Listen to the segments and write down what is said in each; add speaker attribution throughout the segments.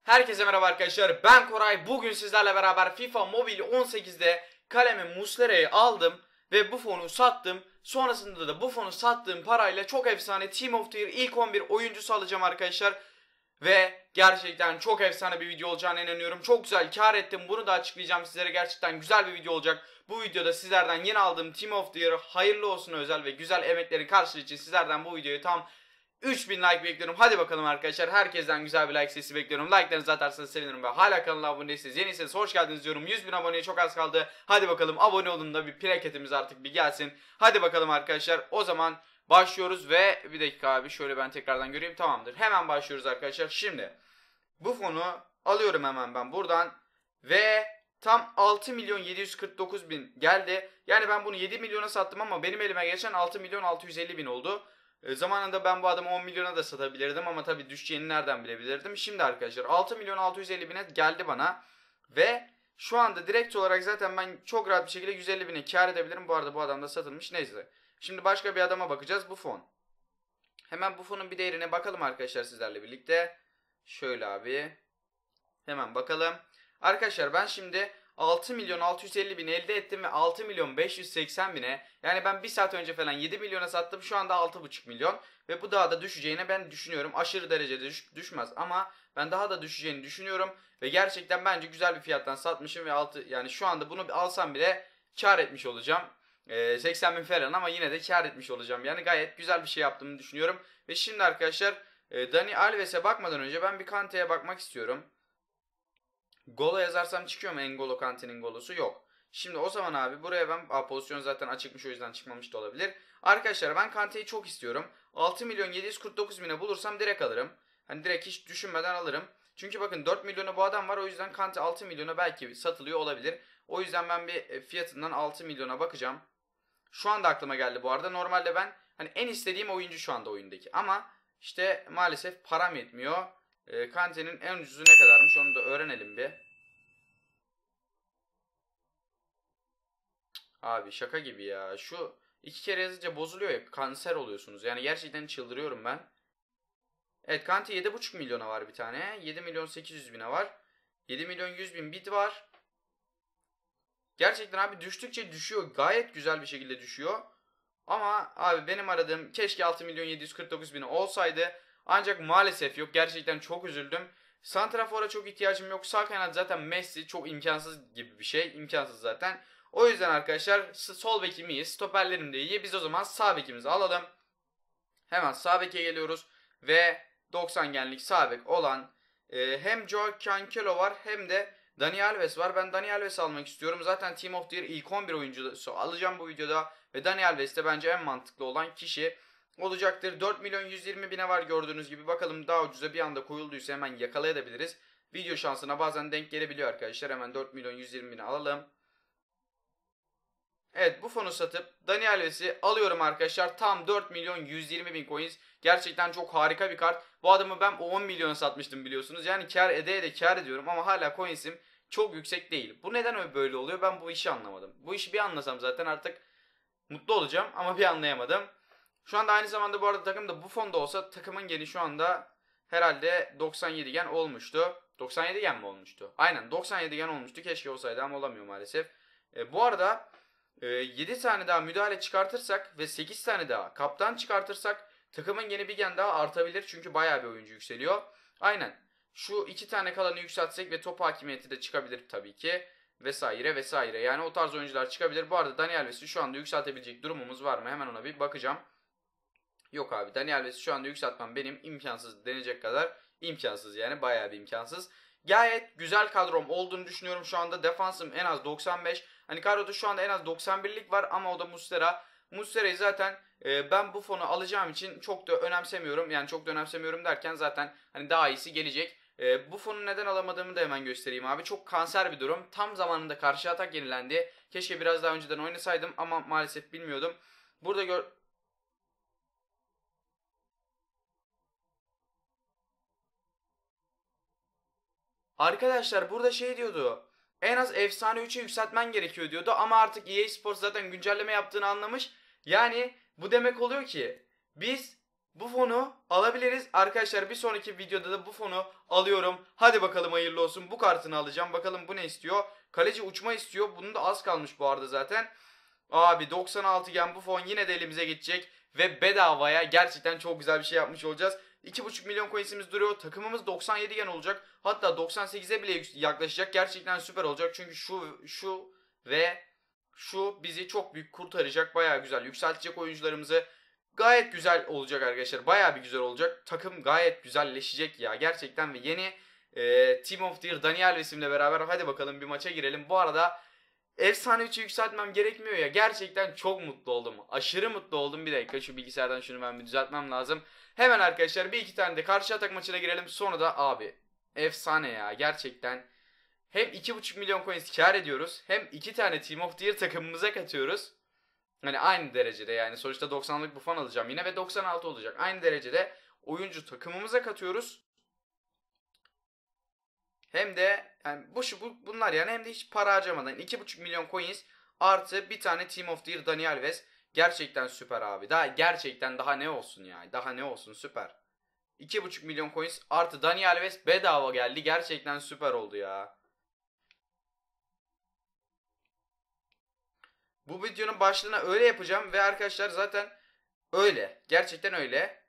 Speaker 1: Herkese merhaba arkadaşlar, ben Koray. Bugün sizlerle beraber FIFA Mobile 18'de kalemi Muslera'yı aldım ve Buffon'u sattım. Sonrasında da Buffon'u sattığım parayla çok efsane Team of the Year ilk 11 oyuncusu alacağım arkadaşlar. Ve gerçekten çok efsane bir video olacağına inanıyorum. Çok güzel kar ettim, bunu da açıklayacağım sizlere. Gerçekten güzel bir video olacak. Bu videoda sizlerden yeni aldığım Team of the Year hayırlı olsun özel ve güzel emeklerin karşılığı için sizlerden bu videoyu tam 3000 like bekliyorum. Hadi bakalım arkadaşlar. Herkesten güzel bir like sesi bekliyorum. Like'larınızı atarsanız sevinirim ve hala kanala abone değilseniz, yeniyseniz hoş geldiniz diyorum. 100.000 aboneye çok az kaldı. Hadi bakalım abone olun da bir plaketimiz artık bir gelsin. Hadi bakalım arkadaşlar. O zaman başlıyoruz ve bir dakika abi şöyle ben tekrardan göreyim. Tamamdır. Hemen başlıyoruz arkadaşlar. Şimdi bu fonu alıyorum hemen ben buradan ve tam 6.749.000 geldi. Yani ben bunu 7 milyona sattım ama benim elime geçen 6.650.000 oldu. Zamanında ben bu adamı 10 milyona da satabilirdim ama tabii düşeceğini nereden bilebilirdim. Şimdi arkadaşlar 6.650.000'e geldi bana ve şu anda direkt olarak zaten ben çok rahat bir şekilde 150.000'e kar edebilirim. Bu arada bu adam da satılmış, neyse. Şimdi başka bir adama bakacağız, Buffon. Hemen Buffon'un bir değerine bakalım arkadaşlar sizlerle birlikte. Şöyle abi. Hemen bakalım. Arkadaşlar ben şimdi 6.650.000 elde ettim ve 6.580.000'e, yani ben bir saat önce falan 7 milyona sattım, şu anda 6.5 milyon ve bu daha da düşeceğini ben düşünüyorum. Aşırı derecede düşmez ama ben daha da düşeceğini düşünüyorum ve gerçekten bence güzel bir fiyattan satmışım ve yani şu anda bunu alsam bile kar etmiş olacağım. 80.000 falan ama yine de kar etmiş olacağım, yani gayet güzel bir şey yaptığımı düşünüyorum. Ve şimdi arkadaşlar Dani Alves'e bakmadan önce ben bir Kante'ye bakmak istiyorum. Golo yazarsam çıkıyor mu? N'Golo Kante'nin golosu yok. Şimdi o zaman abi buraya ben pozisyon zaten açıkmış, o yüzden çıkmamış da olabilir. Arkadaşlar ben Kante'yi çok istiyorum. 6.749.000'e bulursam direkt alırım. Hani direkt hiç düşünmeden alırım. Çünkü bakın 4 milyona bu adam var, o yüzden Kante 6 milyona belki satılıyor olabilir. O yüzden ben bir fiyatından 6 milyona bakacağım. Şu anda aklıma geldi bu arada. Normalde ben hani en istediğim oyuncu şu anda oyundaki. Ama işte maalesef param yetmiyor. Kante'nin en ucuzu ne kadarmış onu da öğrenelim bir. Abi şaka gibi ya. Şu iki kere yazınca bozuluyor ya. Kanser oluyorsunuz. Yani gerçekten çıldırıyorum ben. Evet, Kante 7.5 milyona var bir tane. 7.800.000'e var. 7.100.000 bit var. Gerçekten abi düştükçe düşüyor. Gayet güzel bir şekilde düşüyor. Ama abi benim aradığım keşke 6.749.000 olsaydı. Ancak maalesef yok. Gerçekten çok üzüldüm. Santrafor'a çok ihtiyacım yok. Sağ kanat zaten Messi, çok imkansız gibi bir şey. İmkansız zaten. O yüzden arkadaşlar sol bekimi iyi. Stoperlerim de iyi. Biz o zaman sağ bekimizi alalım. Hemen sağ beke geliyoruz. Ve 90 genlik sağ bek olan hem Joao Cancelo var hem de Dani Alves var. Ben Dani Alves almak istiyorum. Zaten Team of the Year ilk 11 oyuncusu alacağım bu videoda. Ve Dani Alves de bence en mantıklı olan kişi olacaktır. 4.120.000'e var gördüğünüz gibi. Bakalım daha ucuza bir anda koyulduysa hemen yakalayabiliriz. Video şansına bazen denk gelebiliyor arkadaşlar. Hemen 4.120.000'e alalım. Evet, bu fonu satıp Dani Alves'i alıyorum arkadaşlar. Tam 4.120.000 coins. Gerçekten çok harika bir kart. Bu adamı ben 10 milyona satmıştım biliyorsunuz. Yani kar ede kar ediyorum ama hala coins'im çok yüksek değil. Bu neden böyle oluyor? Ben bu işi anlamadım. Bu işi bir anlasam zaten artık mutlu olacağım ama bir anlayamadım. Şu anda aynı zamanda bu arada takımda bu fonda olsa takımın geni şu anda herhalde 97 gen olmuştu. 97 gen mi olmuştu? Aynen 97 gen olmuştu. Keşke olsaydı ama olamıyor maalesef. Bu arada 7 tane daha müdahale çıkartırsak ve 8 tane daha kaptan çıkartırsak takımın yeni bir gen daha artabilir. Çünkü bayağı bir oyuncu yükseliyor. Aynen. Şu 2 tane kalanı yükseltsek ve top hakimiyeti de çıkabilir tabii ki. Vesaire vesaire. Yani o tarz oyuncular çıkabilir. Bu arada Dani Alves'i şu anda yükseltebilecek durumumuz var mı? Hemen ona bir bakacağım. Yok abi, Dani Alves'i şu anda yükseltmem benim imkansız denecek kadar imkansız, yani bayağı bir imkansız. Gayet güzel kadrom olduğunu düşünüyorum şu anda. Defansım en az 95. Hani kadroda şu anda en az 91'lik var ama o da Muslera. Muslera'yı zaten ben bu fonu alacağım için çok da önemsemiyorum. Yani çok da önemsemiyorum derken zaten hani daha iyisi gelecek. Bu fonu neden alamadığımı da hemen göstereyim abi. Çok kanser bir durum. Tam zamanında karşı atak yenilendi. Keşke biraz daha önceden oynasaydım ama maalesef bilmiyordum. Burada arkadaşlar burada şey diyordu. En az efsane 3'e yükseltmen gerekiyor diyordu ama artık EA Sports zaten güncelleme yaptığını anlamış. Yani bu demek oluyor ki biz Buffon'u alabiliriz. Arkadaşlar bir sonraki videoda da Buffon'u alıyorum. Hadi bakalım hayırlı olsun. Bu kartını alacağım. Bakalım bu ne istiyor? Kaleci uçma istiyor. Bunun da az kalmış bu arada zaten. Abi 96 gen Buffon yine de elimize geçecek. Ve bedavaya gerçekten çok güzel bir şey yapmış olacağız. 2,5 milyon coinsimiz duruyor. Takımımız 97 gen olacak. Hatta 98'e bile yaklaşacak. Gerçekten süper olacak. Çünkü şu ve şu bizi çok büyük kurtaracak. Baya güzel yükseltecek oyuncularımızı. Gayet güzel olacak arkadaşlar. Baya bir güzel olacak. Takım gayet güzelleşecek ya. Gerçekten ve yeni Team of the Year Daniel Alves'imle beraber hadi bakalım bir maça girelim. Bu arada efsane 3'ü yükseltmem gerekmiyor ya. Gerçekten çok mutlu oldum. Aşırı mutlu oldum. Bir dakika şu bilgisayardan şunu ben bir düzeltmem lazım. Hemen arkadaşlar bir iki tane de karşı atak maçına girelim. Sonra da abi efsane ya. Gerçekten hem 2,5 milyon coins kar ediyoruz. Hem 2 tane Team of the Year takımımıza katıyoruz. Hani aynı derecede yani sonuçta 90'lık Buffon alacağım yine ve 96 olacak. Aynı derecede oyuncu takımımıza katıyoruz. Hem de yani bunlar yani hem de hiç para harcamadan 2,5 milyon coins artı bir tane Team of the Year Dani Alves. Gerçekten süper abi. Gerçekten daha ne olsun ya. Daha ne olsun süper. 2,5 milyon coins artı Dani Alves bedava geldi. Gerçekten süper oldu ya. Bu videonun başlığına öyle yapacağım ve arkadaşlar zaten öyle. Gerçekten öyle.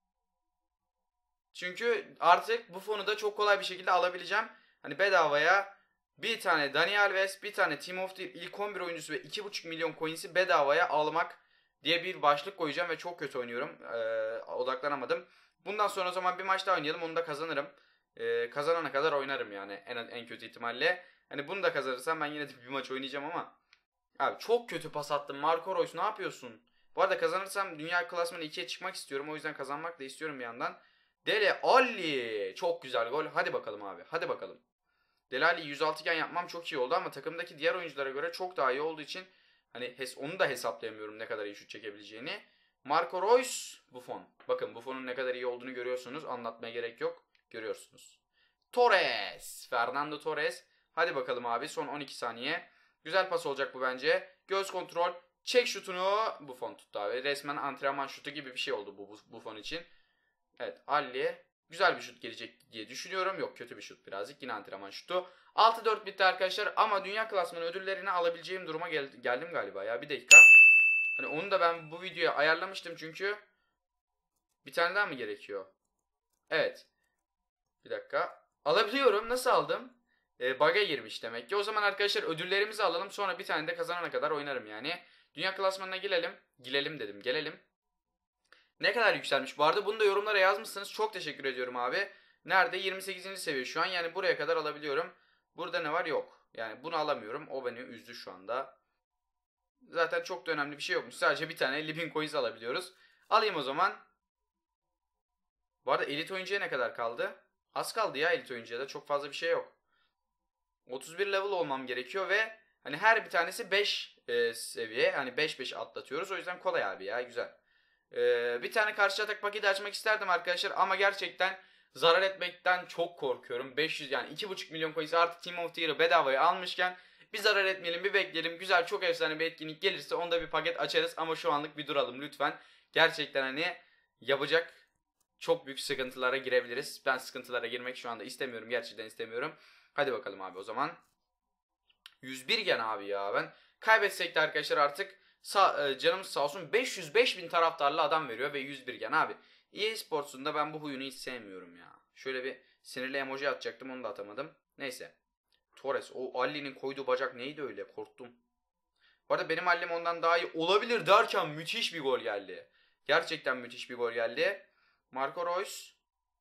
Speaker 1: Çünkü artık bu fonu da çok kolay bir şekilde alabileceğim. Hani bedavaya bir tane Dani Alves, bir tane Team of the ilk 11 oyuncusu ve 2,5 milyon coins'i bedavaya almak diye bir başlık koyacağım ve çok kötü oynuyorum. Odaklanamadım. Bundan sonra o zaman bir maç daha oynayalım. Onu da kazanırım. Kazanana kadar oynarım yani en kötü ihtimalle. Hani bunu da kazanırsam ben yine de bir maç oynayacağım ama. Abi çok kötü pas attım. Marco Reus ne yapıyorsun? Bu arada kazanırsam dünya klasmanı 2'ye çıkmak istiyorum. O yüzden kazanmak da istiyorum bir yandan. Dele Alli. Çok güzel gol. Hadi bakalım abi. Hadi bakalım. Dele Alli 106 gen yapmam çok iyi oldu ama takımdaki diğer oyunculara göre çok daha iyi olduğu için hani onu da hesaplayamıyorum ne kadar iyi şut çekebileceğini. Marco Reus, Buffon. Bakın Buffon'un ne kadar iyi olduğunu görüyorsunuz. Anlatmaya gerek yok. Görüyorsunuz. Torres. Fernando Torres. Hadi bakalım abi son 12 saniye. Güzel pas olacak bu bence. Göz kontrol. Çek şutunu. Buffon tuttu abi. Resmen antrenman şutu gibi bir şey oldu bu Buffon için. Evet Alli. Güzel bir şut gelecek diye düşünüyorum. Yok kötü bir şut birazcık. Yine antrenman şutu. 6-4 bitti arkadaşlar. Ama dünya klasmanı ödüllerini alabileceğim duruma geldim galiba ya. Bir dakika. Hani onu da ben bu videoya ayarlamıştım çünkü. Bir tane daha mı gerekiyor? Evet. Bir dakika. Alabiliyorum. Nasıl aldım? Bug'a girmiş demek ki. O zaman arkadaşlar ödüllerimizi alalım. Sonra bir tane de kazanana kadar oynarım yani. Dünya klasmanına gelelim. Gelelim. Ne kadar yükselmiş bu arada? Bunu da yorumlara yazmışsınız. Çok teşekkür ediyorum abi. Nerede? 28. seviye şu an. Yani buraya kadar alabiliyorum. Burada ne var? Yok. Yani bunu alamıyorum. O beni üzdü şu anda. Zaten çok da önemli bir şey yokmuş. Sadece bir tane 50.000 coins alabiliyoruz. Alayım o zaman. Bu arada elit oyuncuya ne kadar kaldı? Az kaldı ya elit oyuncuya da. Çok fazla bir şey yok. 31 level olmam gerekiyor ve hani her bir tanesi 5 seviye. Hani 5-5 atlatıyoruz. O yüzden kolay abi ya. Güzel. Bir tane karşı atak paketi açmak isterdim arkadaşlar ama gerçekten zarar etmekten çok korkuyorum. 500 yani 2,5 milyon coins artı Team of the Year'ı bedavaya almışken bir zarar etmeyelim, bir bekleyelim. Güzel çok efsane bir etkinlik gelirse onda bir paket açarız ama şu anlık bir duralım lütfen. Gerçekten hani yapacak çok büyük sıkıntılara girebiliriz. Ben sıkıntılara girmek şu anda istemiyorum. Gerçekten istemiyorum. Hadi bakalım abi o zaman. 101 gen abi ya ben. Kaybetsek de arkadaşlar artık canımız sağ olsun 505 bin taraftarlı adam veriyor ve 101 gen abi. EA Sports'un da ben bu huyunu hiç sevmiyorum ya. Şöyle bir sinirli emoji atacaktım onu da atamadım. Neyse. Torres o Alli'nin koyduğu bacak neydi öyle korktum. Bu arada benim Alli'm ondan daha iyi olabilir derken müthiş bir gol geldi. Gerçekten müthiş bir gol geldi. Marco Reus.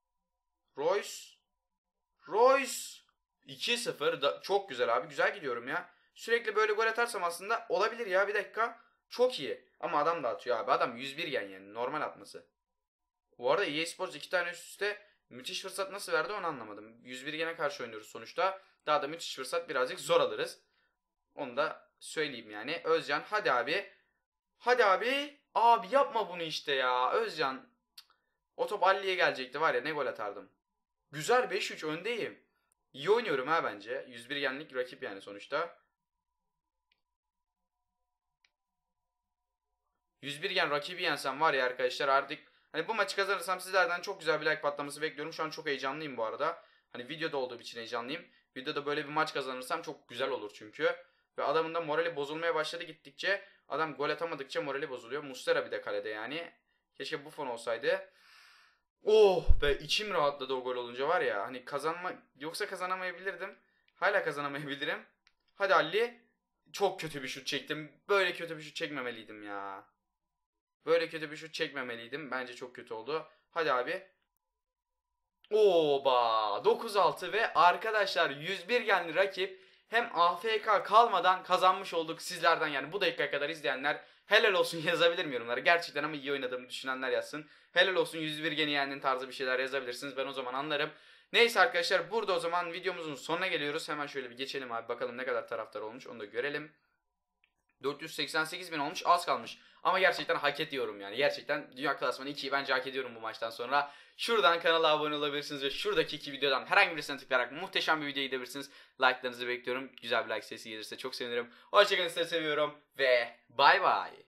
Speaker 1: Reus. Reus. 2-0 çok güzel abi. Güzel gidiyorum ya. Sürekli böyle gol atarsam aslında olabilir ya. Bir dakika. Çok iyi. Ama adam da atıyor abi. Adam 101 gen yani. Normal atması. Bu arada EA Sports 2 tane üst üste müthiş fırsat nasıl verdi onu anlamadım. 101 gene karşı oynuyoruz sonuçta. Daha da müthiş fırsat birazcık zor alırız. Onu da söyleyeyim yani. Özcan hadi abi. Hadi abi. Abi yapma bunu işte ya. Özcan. O top Alli'ye gelecekti var ya ne gol atardım. Güzel 5-3 öndeyim. İyi oynuyorum ha bence. 101 yenlik rakip yani sonuçta. 101 gen rakibi yensem var ya arkadaşlar artık Hani bu maçı kazanırsam sizlerden çok güzel bir like patlaması bekliyorum. Şu an çok heyecanlıyım bu arada. Hani videoda olduğum için heyecanlıyım. Videoda böyle bir maç kazanırsam çok güzel olur çünkü. Ve adamın da morali bozulmaya başladı gittikçe. Adam gol atamadıkça morali bozuluyor. Muslera bir de kalede yani. Keşke Buffon olsaydı. Oh be, içim rahatladı o gol olunca var ya. Hani yoksa kazanamayabilirdim. Hala kazanamayabilirim. Hadi Ali. Çok kötü bir şut çektim. Böyle kötü bir şut çekmemeliydim ya. Böyle kötü bir şut çekmemeliydim. Bence çok kötü oldu. Hadi abi. Oba 9-6 ve arkadaşlar 101 genli rakip hem AFK kalmadan kazanmış olduk sizlerden, yani bu dakikaya kadar izleyenler helal olsun yazabilir mi yorumlara? Gerçekten ama iyi oynadığımı düşünenler yazsın. Helal olsun 101 geni yendin tarzı bir şeyler yazabilirsiniz, ben o zaman anlarım. Neyse arkadaşlar, burada o zaman videomuzun sonuna geliyoruz. Hemen şöyle bir geçelim abi, bakalım ne kadar taraftar olmuş onu da görelim. 488 bin olmuş, az kalmış. Ama gerçekten hak ediyorum yani. Gerçekten Dünya Klasmanı 2'yi bence hak ediyorum bu maçtan sonra. Şuradan kanala abone olabilirsiniz ve şuradaki iki videodan herhangi birisine tıklayarak muhteşem bir videoya gidebilirsiniz. Like'larınızı bekliyorum. Güzel bir like sesi gelirse çok sevinirim. Hoşçakalın, sizi seviyorum ve bay bay.